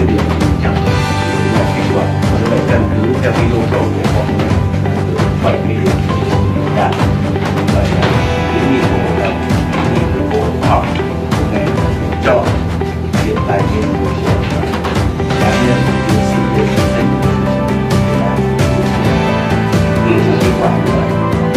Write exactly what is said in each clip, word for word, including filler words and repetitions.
mươi điểm phần trăm là kết quả. Như vậy căn cứ theo cái yêu cầu của họ bảy mươi điểm đạt. Vậy là kiến nghị của Bộ Lao động, kiến nghị của Bộ Khoa học Công nghệ cho hiện tại trên môi trường cá nhân tiến sĩ về sinh sinh là từ một kết quả như vậy.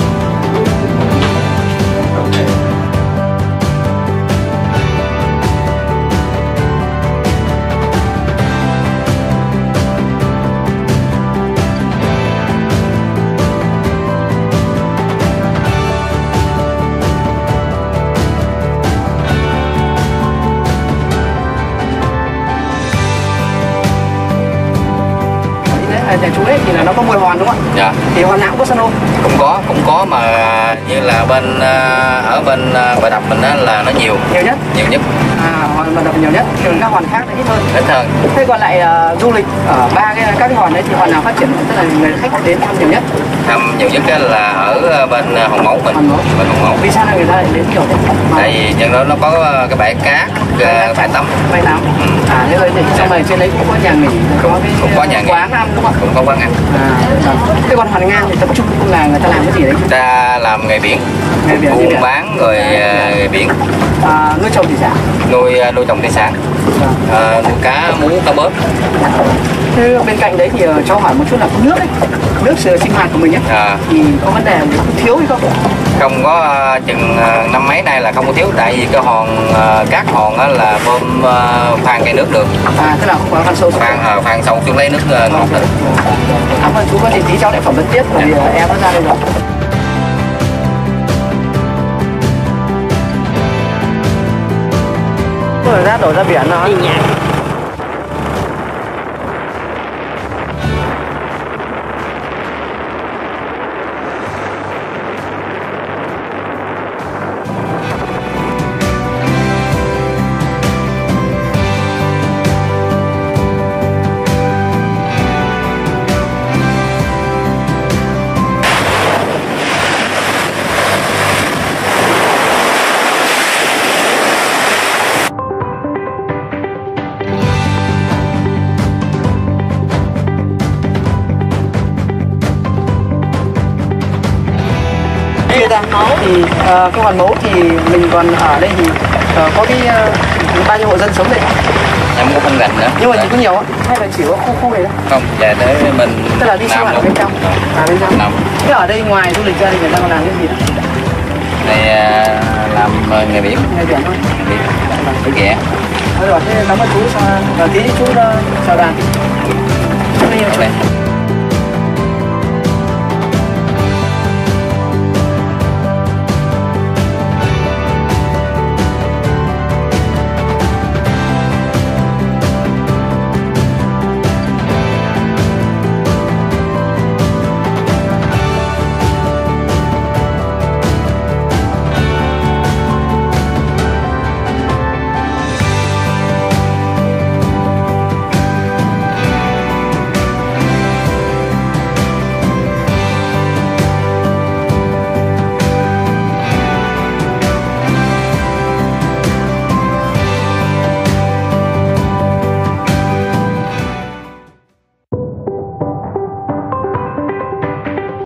Nhà chú ấy thì là nó có mười hòn đúng không ạ? Dạ. Thì hòn nào cũng có san hô. Cũng có, cũng có mà như là bên ở bên Bãi Đập mình đó là nó nhiều. Nhiều nhất. Nhiều nhất. À, hòn Bãi Đập nhiều nhất. Còn các hòn khác là ít hơn. Ít hơn. Thế còn lại uh, du lịch ở ba cái các cái hòn đấy thì hòn nào phát triển tức là người khách đến thăm nhiều nhất? Thăm nhiều nhất là ở bên Hòn Mấu mình. Hòn Mấu. Bên Hòn Mấu. Vì sao người ta lại đến kiểu thế? Tại vì trên đó nó có cái bãi cát, bãi tắm. Bãi tắm. Ừ. À thế rồi thì trong này trên đấy cũng có nhà nghỉ, cũng có cái cũng có nhà nghỉ. Quán ăn đúng không ạ? Cũng có quán ăn. À, thế còn Hòn Ngang thì tập trung là người ta làm cái gì đấy? Người ta làm nghề biển, Nghề biển, buôn biển. bán rồi nghề biển, à, nuôi trồng thủy sản, nuôi nuôi trồng thủy sản, à, nuôi cá mú cá bớp. Thế bên cạnh đấy thì cho hỏi một chút là nước ấy, nước sinh hoạt của mình nhé, à. thì có vấn đề thiếu hay không? Không có, chừng năm mấy nay là không có thiếu, tại vì cái hòn cát hòn á là bơm khoan cây nước được. À tức là không có khoan sâu. Khoan khoan sâu xuống lấy nước ngọt được. Cảm ơn chú, có gì tí cháu lại phỏng vấn tiếp bởi vì em đã ra đây rồi. Rồi ra đổ ra biển rồi. Đi nhà. Thì uh, cái Hòn Mấu thì mình còn ở đây thì uh, có cái uh, bao nhiêu hộ dân sống đây? Em có không gành nữa. Nhưng mà chỉ có nhiều á? Hay là chỉ có khu khu này thôi? Không, về tới mình. Tức là đi sinh hoạt ở bên trong. À bên trong. Nằm. Thế ở đây ngoài du lịch ra thì người ta còn làm cái gì đó? Này làm nghề biển. Nghề biển thôi. Nghề biển. Nghề ghẹ. Rồi, thế cảm ơn chú, và tí chú chào đàn. Chú đây.